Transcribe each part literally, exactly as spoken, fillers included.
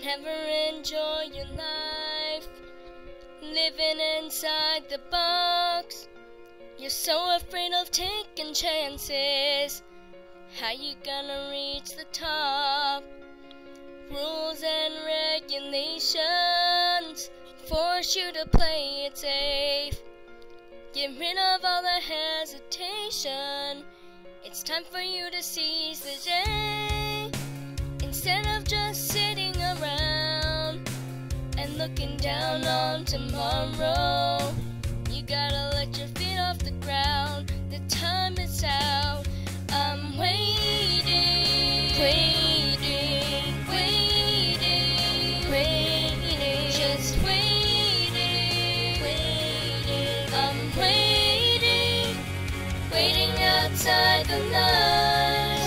never enjoy your life, living inside the box. You're so afraid of taking chances. How you gonna reach the top? Rules and regulations force you to play it safe. Get rid of all the hesitation. It's time for you to seize the day. Instead of just sitting around and looking down on tomorrow, you gotta let your feet off the ground. The time is out. I'm waiting, waiting, waiting, waiting, just waiting, waiting. I'm waiting, waiting outside the lines.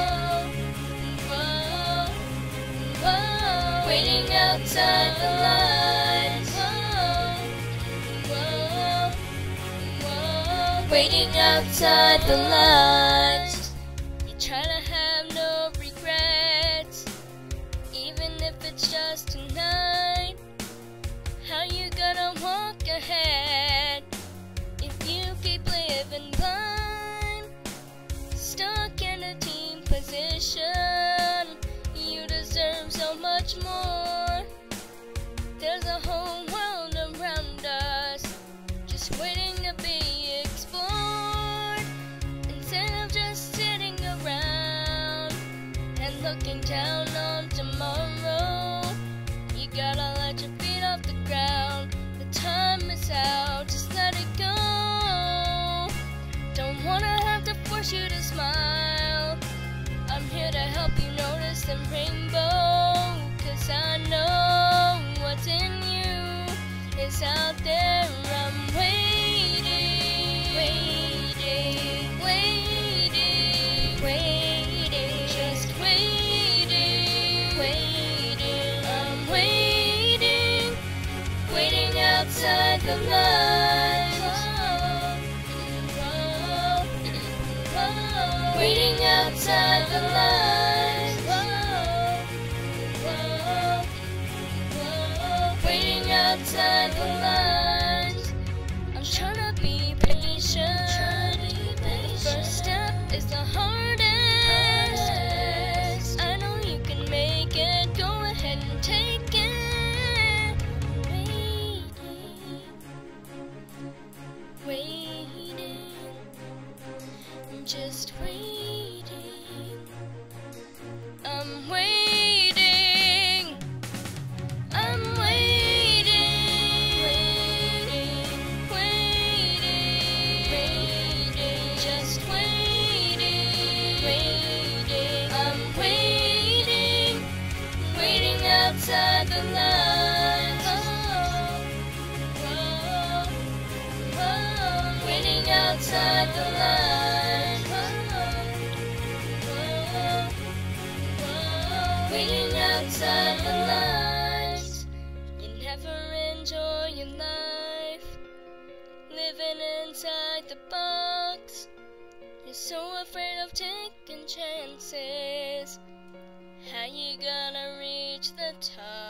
Whoa, whoa, whoa. Waiting outside the lines. Whoa, whoa, whoa. Waiting outside the lines. You try to have no regrets, even if it's just tonight. How you gonna walk ahead if you keep living blind? Stuck in a team position, you deserve so much more. There's a whole world around us, just waiting to be explored. Instead of just sitting around and looking down on tomorrow, you gotta let your feet off the ground. The time is out, just let it go. Don't wanna have to force you to smile. I'm here to help you notice the rainbow, 'cause I know what's in you is out there. I'm waiting, waiting, waiting, waiting, just waiting, waiting. I'm waiting, waiting outside the lines. Whoa, whoa, whoa. Waiting outside the lines. Whoa, whoa, whoa. Waiting outside the lines. I'm trying to be patient. First step is the hardest. I know you can make it. Go ahead and take it. Waiting, waiting, just waiting. I'm waiting. I'm waiting, waiting, waiting, waiting, just waiting, waiting. I'm waiting, waiting outside the lines. Whoa, whoa, waiting outside the lines. Whoa, whoa, waiting outside the lines. You never enjoy your life, living inside the box. You're so afraid of taking chances. How you gonna reach the top?